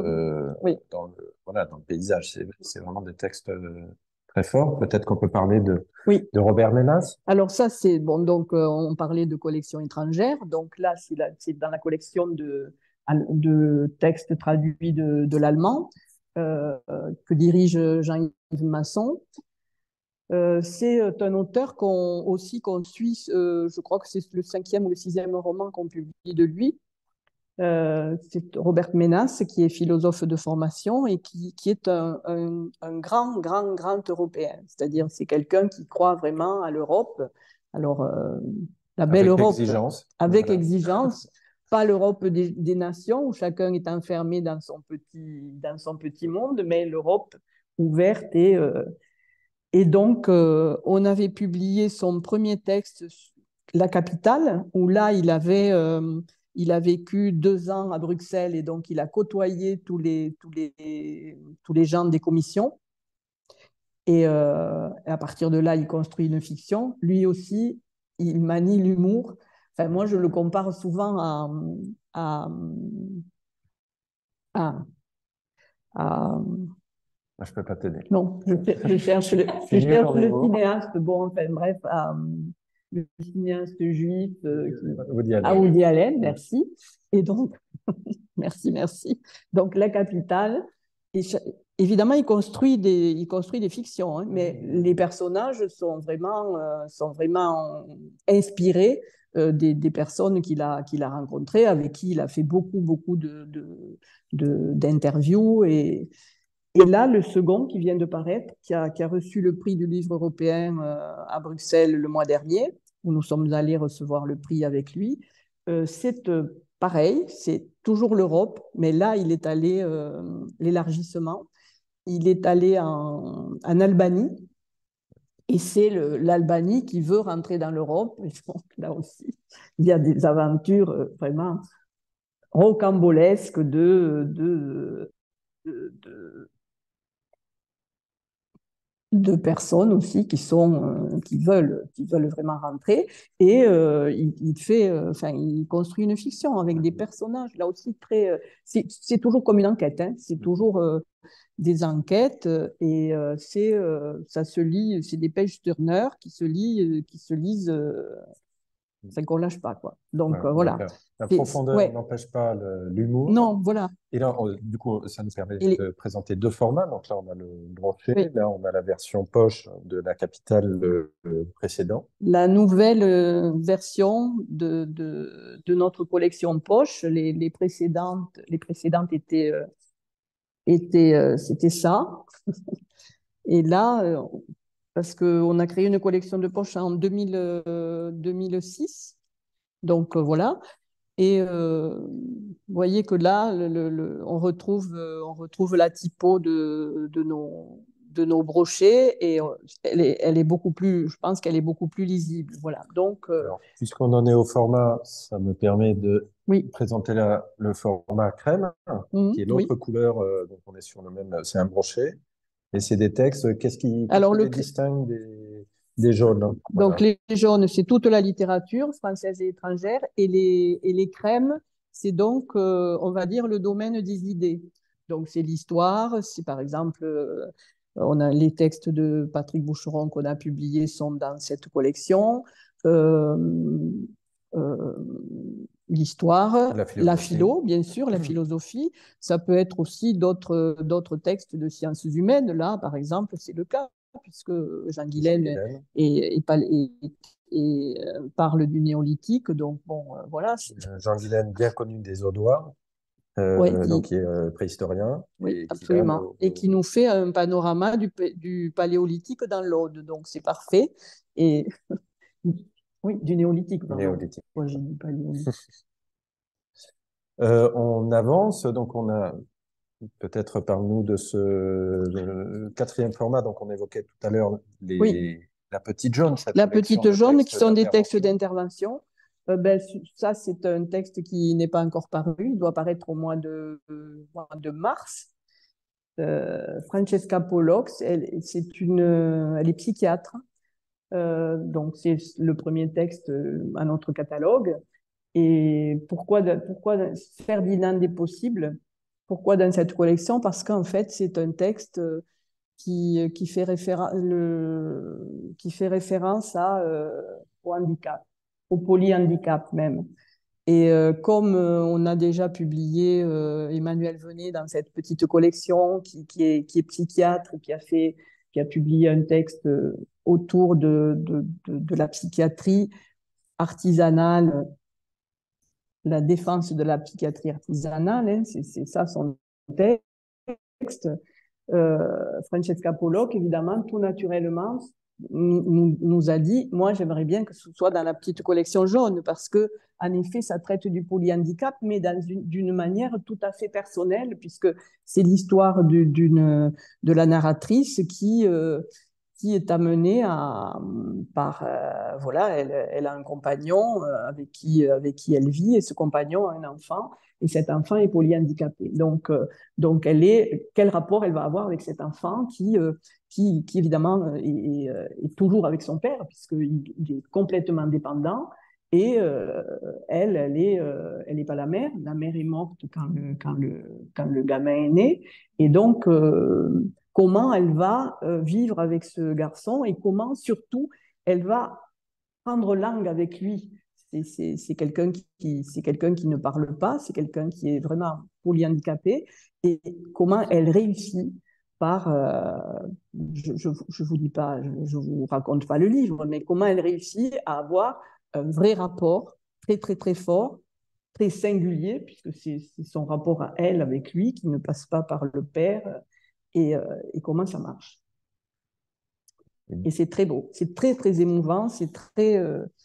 le paysage. C'est vraiment des textes très forts. Peut-être qu'on peut parler de Robert Ménas. Alors ça, c'est bon. Donc, on parlait de collection étrangère. Donc là, c'est dans la collection de textes traduits de l'allemand que dirige Jean-Yves Masson. C'est un auteur qu'on suit, je crois que c'est le 5e ou le 6e roman qu'on publie de lui. C'est Robert Ménas, qui est philosophe de formation et qui est un grand européen. C'est-à-dire, c'est quelqu'un qui croit vraiment à l'Europe. Alors, la belle Europe, avec exigence, pas l'Europe des nations où chacun est enfermé dans son petit monde, mais l'Europe ouverte. Et donc, on avait publié son premier texte, La Capitale, où là, il a vécu 2 ans à Bruxelles et donc il a côtoyé tous les gens des commissions. Et à partir de là, il construit une fiction. Lui aussi, il manie l'humour. Enfin, moi, je le compare souvent à je ne peux pas t'aider. Non, je cherche le cinéaste. Bon, enfin, bref, le cinéaste juif Woody Allen, merci. Et donc, merci. Donc, La Capitale. Et, évidemment, il construit des fictions, hein, mais les personnages sont vraiment inspirés des personnes qu'il a rencontrées, avec qui il a fait beaucoup d'interviews. Et là, le second qui vient de paraître, qui a reçu le prix du livre européen à Bruxelles le mois dernier, où nous sommes allés recevoir le prix avec lui, c'est pareil, c'est toujours l'Europe, mais là, il est allé, l'élargissement, il est allé en Albanie, et c'est l'Albanie qui veut rentrer dans l'Europe. Et donc, là aussi, il y a des aventures vraiment rocambolesques de de personnes aussi qui veulent vraiment rentrer. Et il construit une fiction avec des personnages, là aussi c'est toujours comme une enquête, hein, c'est toujours des enquêtes ça se lit, c'est des page turners qui se lisent c'est qu'on lâche pas, quoi. Donc, voilà. La profondeur n'empêche pas l'humour. Non, voilà. Et là, du coup, ça nous permet Et de présenter deux formats. Donc là, on a le brochet. Oui. Là, on a la version poche de La Capitale précédent. La nouvelle version de notre collection poche, les précédentes c'était ça. Et là, parce qu'on a créé une collection de poches en 2006. Donc, voilà. Et vous voyez que là, on retrouve la typo de nos brochets et elle est beaucoup plus, je pense qu'elle est beaucoup plus lisible. Voilà. Donc, Alors, puisqu'on en est au format, ça me permet de oui. présenter le format crème, qui est l'autre couleur. Donc, on est sur le même, c'est un brochet. Et c'est des textes. Qu'est-ce qui les distingue des jaunes? Donc, les jaunes, c'est toute la littérature française et étrangère. Et les crèmes, c'est donc, on va dire, le domaine des idées. Donc, c'est l'histoire. C'est par exemple, on a les textes de Patrick Boucheron qu'on a publiés sont dans cette collection. L'histoire, la philo, bien sûr, la philosophie. Ça peut être aussi d'autres textes de sciences humaines. Là, par exemple, c'est le cas, puisque Jean Guilaine parle du néolithique. Donc, bon, voilà. Jean Guilaine, bien connu des Audois, donc qui est préhistorien. Oui, absolument. Et qui nous fait un panorama du paléolithique dans l'Aude. Donc, c'est parfait. Et oui, du néolithique. Néolithique. Moi, j'ai dit paléolithique. On avance, donc on a peut-être parle-nous de ce quatrième format. Donc on évoquait tout à l'heure la petite jaune. La petite jaune, qui sont des textes d'intervention. Ça, c'est un texte qui n'est pas encore paru. Il doit paraître au mois de mars. Francesca Pollock, elle est psychiatre. Donc, c'est le premier texte à notre catalogue. Et pourquoi Ferdinand est possible? Pourquoi dans cette collection? Parce qu'en fait, c'est un texte qui fait référence au handicap, au polyhandicap même. Et comme on a déjà publié Emmanuel Venet dans cette petite collection qui est psychiatre, qui a publié un texte autour de la psychiatrie artisanale, la défense de la psychiatrie artisanale, hein, c'est ça son texte. Francesca Pollock, évidemment, tout naturellement, nous a dit, moi, j'aimerais bien que ce soit dans la petite collection jaune, parce que, en effet, ça traite du polyhandicap, mais d'une manière tout à fait personnelle, puisque c'est l'histoire de la narratrice qui est amenée voilà, elle a un compagnon avec qui elle vit, et ce compagnon a un enfant, et cet enfant est polyhandicapé. Donc quel rapport elle va avoir avec cet enfant qui évidemment est toujours avec son père, puisqu'il est complètement dépendant, et elle est pas la mère est morte quand le gamin est né, et donc comment elle va vivre avec ce garçon, et comment surtout elle va prendre langue avec lui. C'est quelqu'un qui ne parle pas, c'est quelqu'un qui est vraiment polyhandicapé, et comment elle réussit par, je vous dis pas, je vous raconte pas le livre, mais comment elle réussit à avoir un vrai rapport très très très fort, très singulier, puisque c'est son rapport à elle avec lui qui ne passe pas par le père, et comment ça marche. Et c'est très beau, c'est très très émouvant, c'est très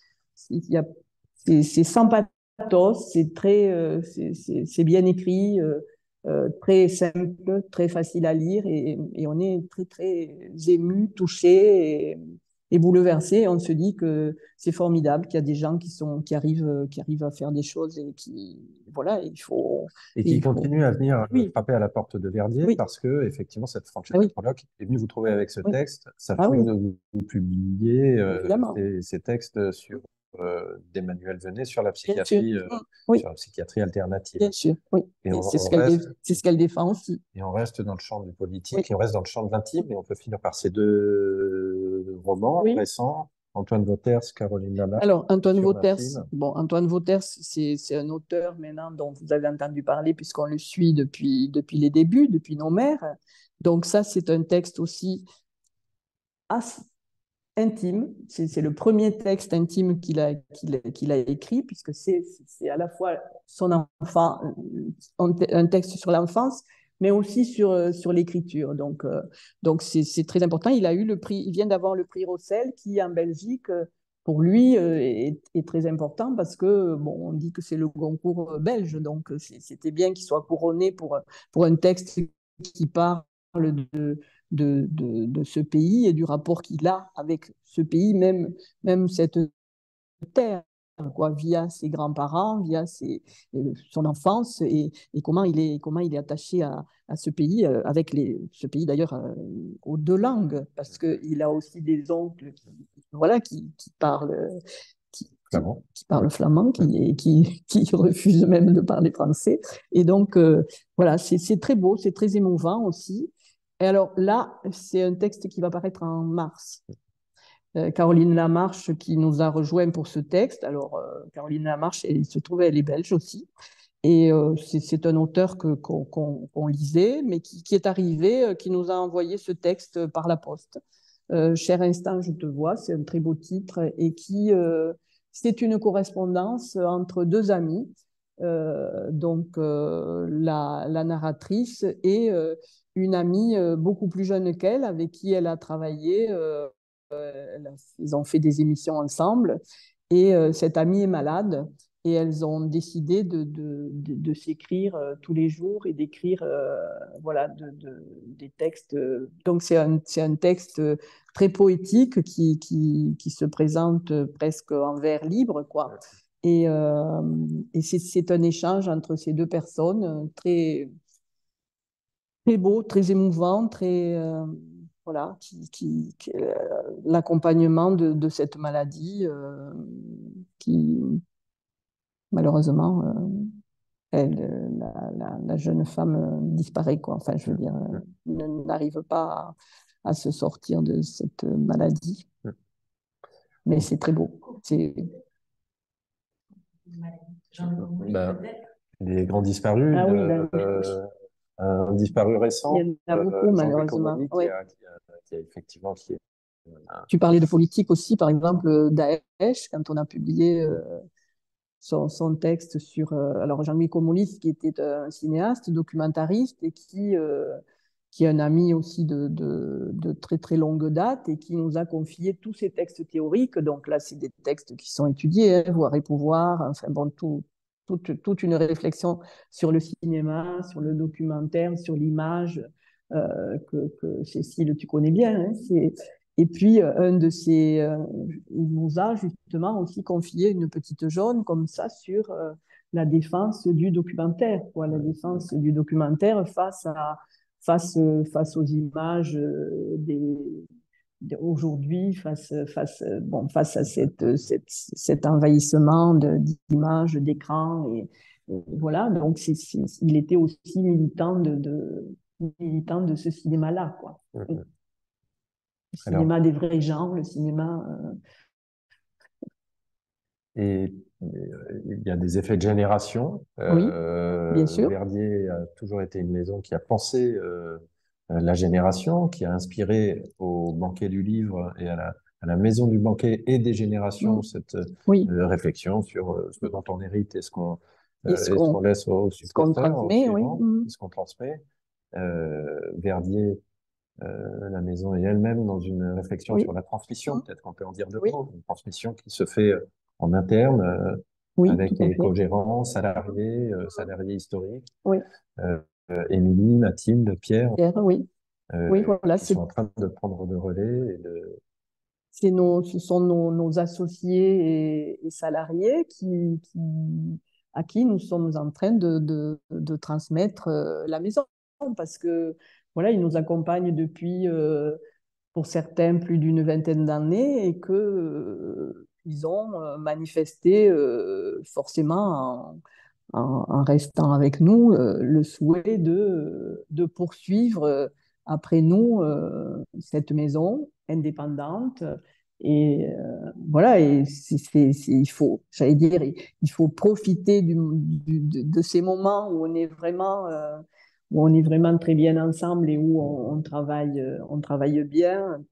c'est sans pathos, c'est bien écrit, très simple, très facile à lire, et on est très très ému, touché, bouleversé. Et on se dit que c'est formidable, qu'il y a des gens qui arrivent à faire des choses et voilà, Et qui continue à venir oui, frapper à la porte de Verdier oui, parce que, effectivement, cette ah oui, Francesca Pollock est venue vous trouver avec ce oui, texte. Ça ah fait oui, que vous publiez évidemment, ces textes d'Emmanuel Venet bien sûr. Oui, sur la psychiatrie alternative. bien sûr, oui. Et Et on reste, c'est ce qu'elle défend aussi. et on reste dans le champ du Oui, politique, et on reste dans le champ de l'intime, et on peut finir par ces deux romans oui. récents, Antoine Vauters, Caroline Lamarche, Alors, Antoine sur Vauters, l'intime. bon, Antoine Vauters, c'est un auteur maintenant dont vous avez entendu parler puisqu'on le suit depuis les débuts, depuis nos mères. Donc ça, c'est un texte aussi assez intime. C'est le premier texte intime qu'il a écrit puisque c'est à la fois son enfant, un texte sur l'enfance, mais aussi sur l'écriture. Donc c'est très important. Il vient d'avoir le prix Rossel qui, en Belgique, pour lui, est très important parce que, bon, on dit que c'est le Goncourt belge, donc c'était bien qu'il soit couronné pour un texte qui parle de ce pays et du rapport qu'il a avec ce pays, même cette terre, quoi, via ses grands-parents, via son enfance et comment il est attaché à ce pays, avec ce pays d'ailleurs aux deux langues, parce qu'il a aussi des oncles voilà, qui parlent, Flamand. qui parlent flamand, qui refusent même de parler français. Et donc, voilà, c'est très beau, c'est très émouvant aussi. Et alors là, c'est un texte qui va paraître en mars. Caroline Lamarche qui nous a rejoint pour ce texte. Alors, Caroline Lamarche, il se trouve, elle est belge aussi. Et c'est un auteur qu'on lisait, mais qui est arrivé, qui nous a envoyé ce texte par la poste. Cher instant, je te vois, c'est un très beau titre et c'est une correspondance entre deux amis, donc la narratrice et une amie beaucoup plus jeune qu'elle avec qui elle a travaillé. Ils ont fait des émissions ensemble et cette amie est malade et elles ont décidé de s'écrire tous les jours et d'écrire voilà, des textes. Donc c'est un texte très poétique qui se présente presque en vers libre, quoi. Et c'est un échange entre ces deux personnes très beau, très émouvant, voilà, l'accompagnement de cette maladie qui, malheureusement, la jeune femme disparaît, quoi. Enfin, je veux dire, n'arrive pas à se sortir de cette maladie. Mais c'est très beau. Ben, les grands disparus, Ah oui, un disparu récent, il y en a beaucoup, Jean-Louis malheureusement. Comolli, Ouais. qui a effectivement Tu parlais de politique aussi, par exemple, Daesh, quand on a publié son texte sur alors Jean-Louis Comolli, qui était un cinéaste, documentariste, et qui est un ami aussi de très très longue date, et qui nous a confié tous ces textes théoriques. Donc là, c'est des textes qui sont étudiés, hein, Voir et pouvoir, enfin bon, toute une réflexion sur le cinéma, sur le documentaire, sur l'image, que Cécile, tu connais bien, hein, et puis, il nous a justement aussi confié une petite jaune comme ça sur la défense du documentaire, quoi, la défense du documentaire face aux images aujourd'hui, face à cet envahissement d'images, d'écrans. Et voilà, donc il était aussi militant de ce cinéma-là, quoi. Le cinéma des vrais gens, le cinéma. Et il y a des effets de génération. Oui, bien sûr. Verdier a toujours été une maison qui a pensé la génération, qui a inspiré au banquet du livre et à la maison du banquet et des générations cette Oui. réflexion sur ce dont on hérite et ce qu'on qu'on laisse aux successeurs, aux transmet, oui. suivants, ce qu'on transmet. Verdier, la maison est elle-même dans une réflexion Oui. sur la transmission, peut-être qu'on peut en dire deux Oui. mots, une transmission qui se fait en interne, Oui, avec tout à les fait. co-gérants, salariés historiques. Oui. Émilie, Mathilde, Pierre, Pierre, oui. Oui, voilà, qui sont en train de prendre le relais ce sont nos associés et salariés à qui nous sommes en train de transmettre la maison. Parce que voilà, ils nous accompagnent depuis, pour certains, plus d'une vingtaine d'années et que ils ont manifesté forcément en restant avec nous le souhait de poursuivre après nous cette maison indépendante. Et voilà, et il faut, j'allais dire, il faut profiter de ces moments où on est vraiment très bien ensemble et où on travaille bien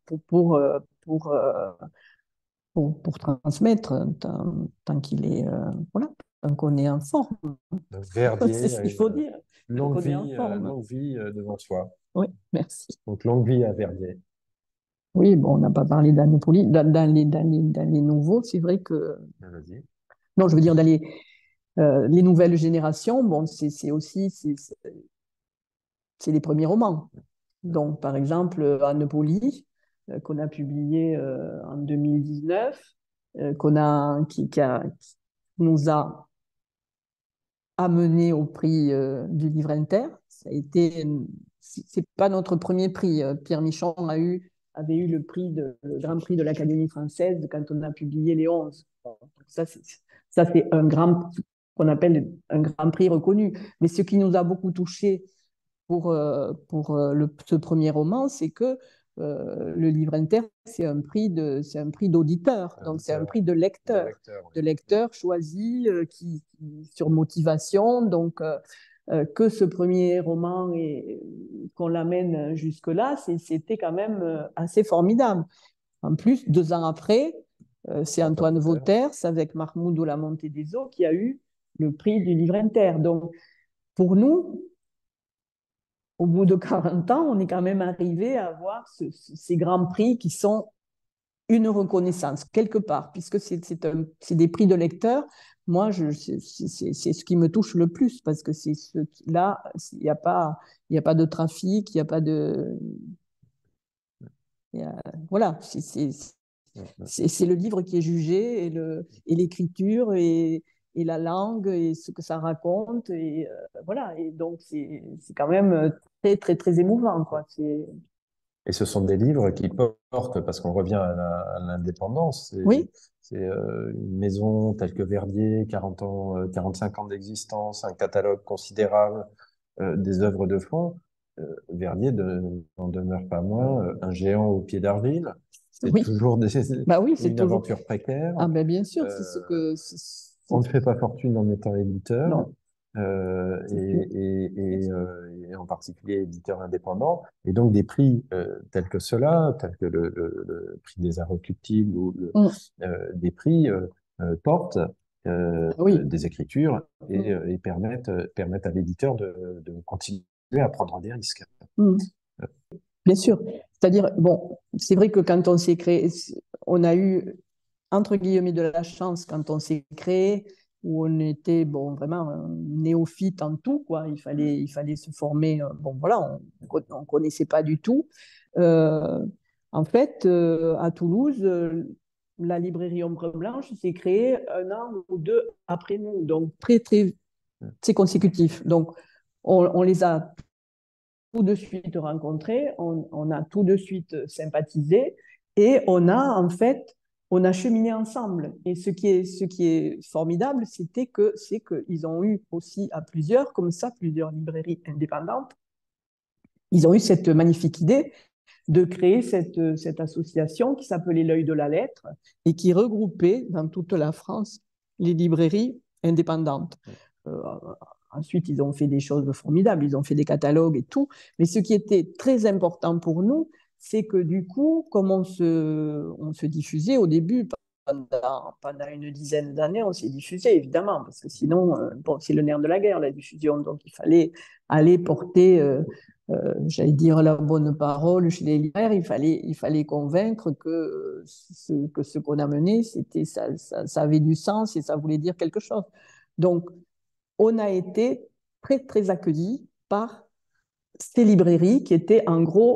pour transmettre tant qu'il est, voilà, tant qu'on est en forme. Donc, C'est Verdier ce a qu'il faut une dire, tant qu'on est en forme. longue vie devant soi. Oui, merci. Donc, longue vie à Verdier. Oui, bon, on n'a pas parlé d'Anopoli. Dans les nouveaux, c'est vrai que. Vas-y. Non, je veux dire, dans les nouvelles générations, bon, c'est aussi. C'est les premiers romans. Donc, par exemple, Anopoli, qu'on a publié en 2019, qui nous a amené au prix du livre inter. Ça a été, c'est pas notre premier prix. Pierre Michon avait eu le grand prix de l'Académie française quand on a publié les 11. Ça, c'est un grand, qu'on appelle un grand prix reconnu. Mais ce qui nous a beaucoup touché pour ce premier roman, c'est que le livre inter, c'est un prix d'auditeur, donc c'est un prix de lecteur choisi sur motivation. Donc, que ce premier roman qu'on l'amène jusque-là, c'était quand même assez formidable. En plus, 2 ans après, c'est Antoine Vauters avec Mahmoud ou La Montée des Eaux qui a eu le prix du livre inter. Donc, pour nous, au bout de 40 ans, on est quand même arrivé à avoir ces grands prix qui sont une reconnaissance, quelque part, puisque c'est des prix de lecteurs. Moi, c'est ce qui me touche le plus, parce que là, il n'y a pas de trafic, il n'y a pas de... voilà, c'est le livre qui est jugé, et l'écriture, et la langue, et ce que ça raconte, et voilà, et donc c'est quand même très, très, très émouvant, quoi. Et ce sont des livres qui portent, parce qu'on revient à l'indépendance, Oui, c'est une maison telle que Verdier, 40 ans, 45 ans d'existence, un catalogue considérable, des œuvres de fond. Verdier n'en demeure pas moins un géant au pied d'argile. C'est oui, toujours bah oui, c'est une toujours... aventure précaire. Ah ben bien sûr, c'est ce Euh, que... on ne fait pas fortune en étant éditeur, Non, et en particulier éditeur indépendant. Et donc des prix tels que ceux-là, tels que le prix des Inrecuptibles ou des prix portent oui. des écritures et permettent à l'éditeur de continuer à prendre des risques. Bien sûr. C'est-à-dire, bon, c'est vrai que quand on s'est créé, on a eu, entre guillemets, de la chance quand on s'est créé, où on était, bon, vraiment néophyte en tout, quoi. Il fallait se former. Bon, voilà, on connaissait pas du tout. Euh, En fait, à Toulouse, la librairie Ombre Blanche s'est créée 1 an ou 2 après nous, donc très, très, c'est consécutif. Donc, on les a tout de suite rencontré, on a tout de suite sympathisé, et on a cheminé ensemble. Et ce qui est formidable, c'est qu'ils ont eu aussi à plusieurs, comme ça, plusieurs librairies indépendantes, ils ont eu cette magnifique idée de créer cette association qui s'appelait L'Œil de la Lettre et qui regroupait dans toute la France les librairies indépendantes. Euh, Ensuite, ils ont fait des choses formidables, ils ont fait des catalogues et tout. Mais ce qui était très important pour nous, c'est que du coup, comme on se diffusait au début, pendant une dizaine d'années, on s'est diffusé, évidemment, parce que sinon, bon, c'est le nerf de la guerre, la diffusion. Donc, il fallait aller porter, j'allais dire, la bonne parole chez les libraires. Il fallait convaincre que ce qu'on amenait, ça avait du sens et ça voulait dire quelque chose. Donc, on a été très, très accueillis par ces librairies qui étaient en gros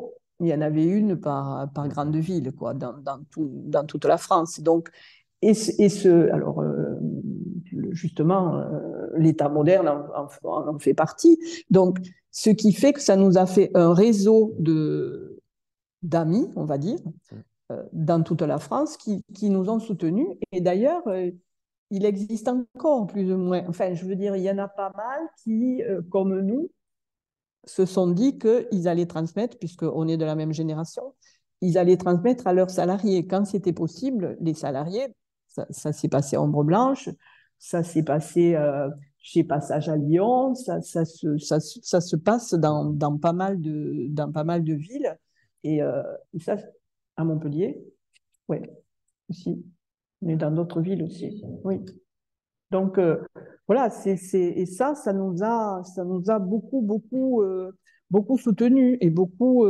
il y en avait une par grande ville, quoi, dans toute la France. Donc, alors, justement, l'État moderne en fait partie. Donc, ce qui fait que ça nous a fait un réseau d'amis, on va dire, dans toute la France qui nous ont soutenus. Et d'ailleurs, il existe encore plus ou moins, enfin, je veux dire, il y en a pas mal qui, comme nous, se sont dit qu'ils allaient transmettre, puisqu'on est de la même génération, ils allaient transmettre à leurs salariés. Quand c'était possible, les salariés, ça s'est passé à Ombre Blanche, ça s'est passé chez Passage à Lyon, ça se passe dans pas mal de villes. Et ça, à Montpellier, oui, aussi. Mais dans d'autres villes aussi, oui. Donc, voilà, et ça nous a beaucoup soutenu et beaucoup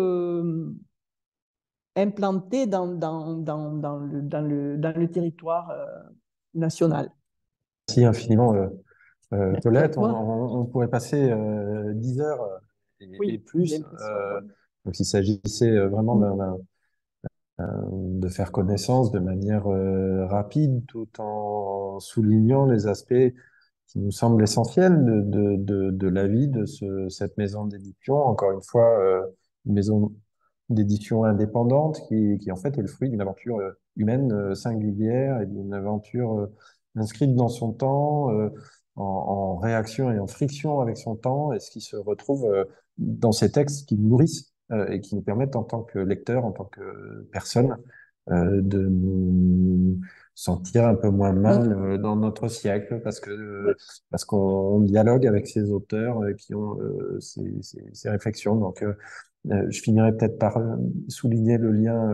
implanté dans le territoire national. Merci infiniment, Merci à Colette. toi. On pourrait passer 10 heures et Oui, j'ai plus. l'impression, ouais. Donc, il s'agissait vraiment de faire connaissance de manière rapide, tout en soulignant les aspects qui nous semblent essentiels de la vie de cette maison d'édition. Encore une fois, une maison d'édition indépendante qui en fait est le fruit d'une aventure humaine singulière et d'une aventure inscrite dans son temps, en réaction et en friction avec son temps, et ce qui se retrouve dans ces textes qui nous nourrissent et qui nous permettent en tant que lecteurs, en tant que personnes, de nous sentir un peu moins mal dans notre siècle parce qu'on dialogue avec ces auteurs qui ont ces réflexions. Donc, je finirai peut-être par souligner le lien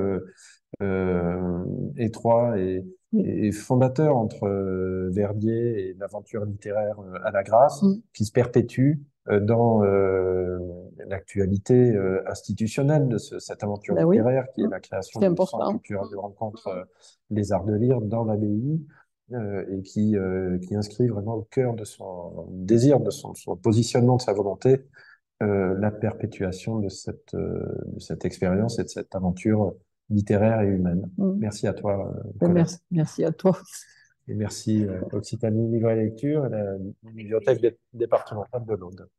étroit et fondateur entre Verdier et l'aventure littéraire à la Grâce, qui se perpétue dans l'actualité institutionnelle de cette aventure Ben oui, littéraire, qui est la création c'est du Centre important. culturel de rencontre Les Arts de Lire dans l'abbaye, et qui inscrit vraiment au cœur de son désir, de son positionnement, de sa volonté, la perpétuation de cette expérience et de cette aventure littéraire et humaine. Merci à toi, Colette. Merci à toi. Et merci Occitanie Livre et Lecture et la bibliothèque départementale de l'Aude.